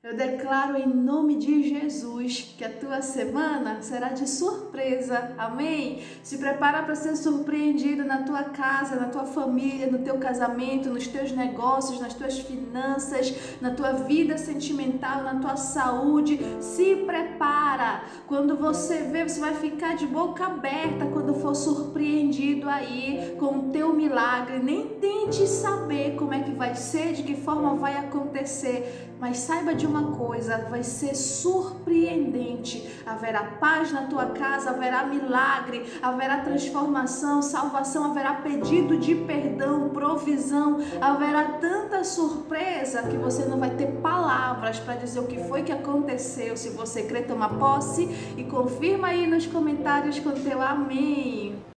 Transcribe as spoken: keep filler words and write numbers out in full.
Eu declaro em nome de Jesus que a tua semana será de surpresa, amém? Se prepara para ser surpreendido na tua casa, na tua família, no teu casamento, nos teus negócios, nas tuas finanças, na tua vida sentimental, na tua saúde. Se prepara, quando você vê, você vai ficar de boca aberta quando for surpreendido aí com o teu milagre. Nem tente saber como é que vai ser, de que forma vai acontecer, mas saiba de uma coisa, vai ser surpreendente. Haverá paz na tua casa, haverá milagre, haverá transformação, salvação, haverá pedido de perdão, provisão, haverá tanta surpresa que você não vai ter palavras para dizer o que foi que aconteceu. Se você crê, toma posse e confirma aí nos comentários com teu amém.